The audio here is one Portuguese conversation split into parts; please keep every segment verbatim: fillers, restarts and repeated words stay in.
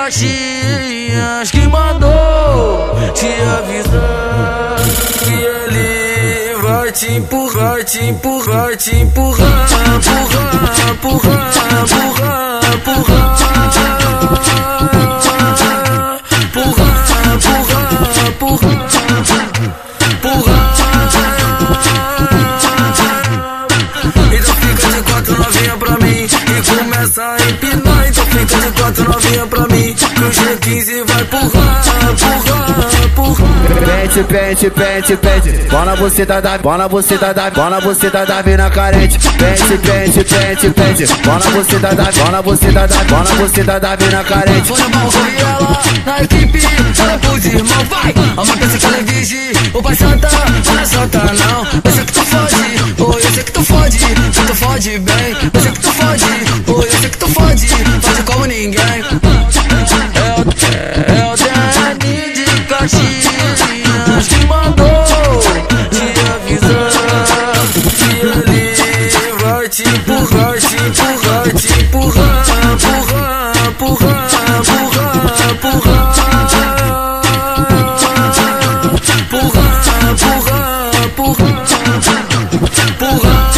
Caxias que mandou te avisar que ele vai te empurrar, te empurrar, te empurrar, empurrar, empurrar, empurrar, empurrar, empurrar, empurrar, empurrar. Então fica de quatro novinha pra mim e começa a empinar. Então fica de quatro novinha pra mim que o G quinze vai empurrar, empurrar, empurrar. Pente, pente, pente, pente, bola você tá da, bola você tá da, bola você tá da mina carente. Pente, pente, pente, pente, bola você tá da, bola você tá da, bola você tá da mina carente. Foi no balcão e ela na equipe, ela pros irmão, vai. A mãe pensa que ela é virgem, o pai santa, não é santa não. Eu sei que tu fode, oh, eu sei que tu fode, que tu fode bem. Eu sei que tu fode, oh, eu sei que tu fode, fode como ninguém. É o, é o Dani de Caxias que mandou te avisar que ele vai te empurrar, te empurrar, te empurrar, empurrar, empurrar, empurrar, empurrar, empurrar, empurrar, empurrar, empurrar.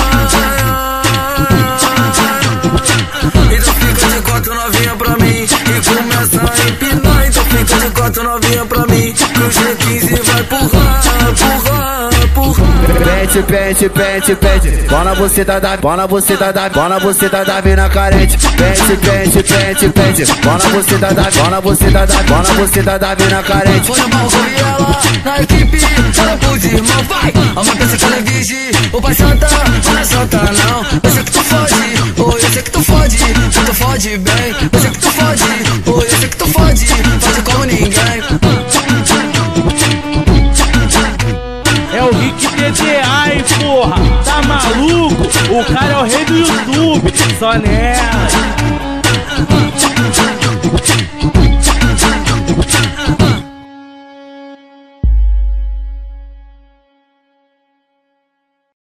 Então fica de quatro novinha pra mim e começa a empinar. Então fica de quatro novinha pra mim que o G quinze vai empurrar, empurrar, empurrar. Pente, pente, pente, pente, bola você tá da, bola você tá da, bola você tá da mina carente. Pente, pente, pente, pente, bola você tá da, bola você tá da, bola você tá da mina carente. Foi no balcão e ela na equipe, ela pros irmão, vai. A mãe pensa que ela é virgem, o pai santa, não é santa não. Eu sei que tu fode, oh, eu sei que tu fode, que tu fode bem. Eu sei que tu fode, oh, eu sei que tu fode, fode como ninguém. É o Rick D D A, hein, porra, tá maluco? O cara é o rei do YouTube, só nela.